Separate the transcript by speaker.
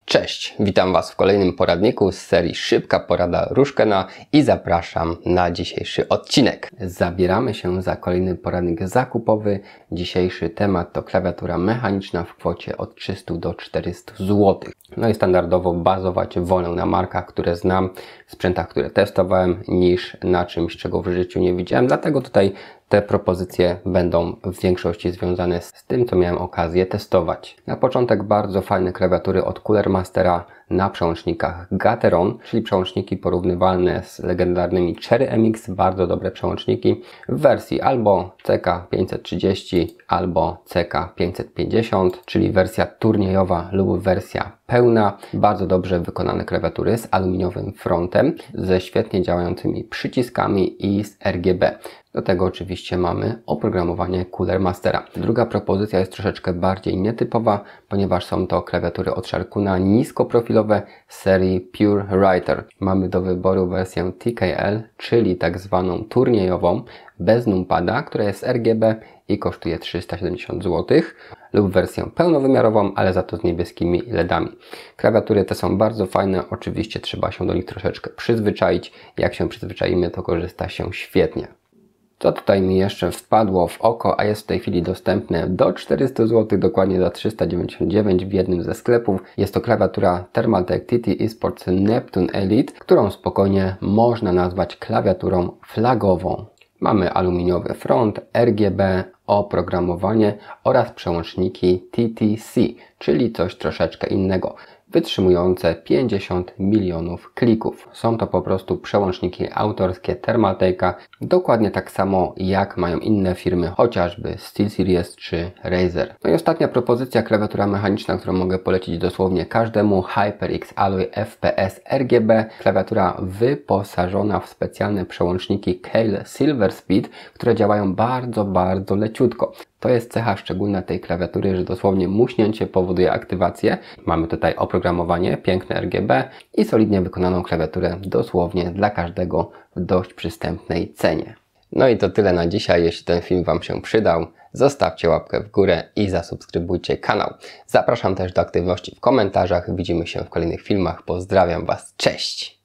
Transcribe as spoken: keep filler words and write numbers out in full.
Speaker 1: Cześć, witam Was w kolejnym poradniku z serii Szybka Porada Ruszkena i zapraszam na dzisiejszy odcinek. Zabieramy się za kolejny poradnik zakupowy. Dzisiejszy temat to klawiatura mechaniczna w kwocie od trzystu do czterystu złotych. No i standardowo bazować wolę na markach, które znam, sprzętach, które testowałem, niż na czymś, czego w życiu nie widziałem. Dlatego tutaj te propozycje będą w większości związane z tym, co miałem okazję testować. Na początek bardzo fajne klawiatury od Cooler Mastera na przełącznikach Gateron, czyli przełączniki porównywalne z legendarnymi Cherry M X, bardzo dobre przełączniki w wersji albo C K pięćset trzydzieści albo C K pięćset pięćdziesiąt, czyli wersja turniejowa lub wersja pełna. Bardzo dobrze wykonane klawiatury z aluminiowym frontem, ze świetnie działającymi przyciskami i z R G B. Do tego oczywiście mamy oprogramowanie Cooler Mastera. Druga propozycja jest troszeczkę bardziej nietypowa, ponieważ są to klawiatury od Sharkuna niskoprofilowe z serii Pure Writer. Mamy do wyboru wersję T K L, czyli tak zwaną turniejową, bez numpada, która jest R G B i kosztuje trzysta siedemdziesiąt złotych, lub wersję pełnowymiarową, ale za to z niebieskimi LEDami. Klawiatury te są bardzo fajne, oczywiście trzeba się do nich troszeczkę przyzwyczaić. Jak się przyzwyczaimy, to korzysta się świetnie. Co tutaj mi jeszcze wpadło w oko, a jest w tej chwili dostępne do czterystu złotych, dokładnie za trzysta dziewięćdziesiąt dziewięć w jednym ze sklepów. Jest to klawiatura Thermaltake T T eSports Neptune Elite, którą spokojnie można nazwać klawiaturą flagową. Mamy aluminiowy front, R G B, oprogramowanie oraz przełączniki T T C, czyli coś troszeczkę innego, wytrzymujące pięćdziesiąt milionów klików. Są to po prostu przełączniki autorskie Thermaltake'a, dokładnie tak samo jak mają inne firmy, chociażby SteelSeries czy Razer. No i ostatnia propozycja, klawiatura mechaniczna, którą mogę polecić dosłownie każdemu, HyperX Alloy F P S R G B, klawiatura wyposażona w specjalne przełączniki Keil Silver Speed, które działają bardzo, bardzo leciutko. To jest cecha szczególna tej klawiatury, że dosłownie muśnięcie powoduje aktywację. Mamy tutaj oprogramowanie, piękne R G B i solidnie wykonaną klawiaturę dosłownie dla każdego w dość przystępnej cenie. No i to tyle na dzisiaj. Jeśli ten film Wam się przydał, zostawcie łapkę w górę i zasubskrybujcie kanał. Zapraszam też do aktywności w komentarzach. Widzimy się w kolejnych filmach. Pozdrawiam Was. Cześć!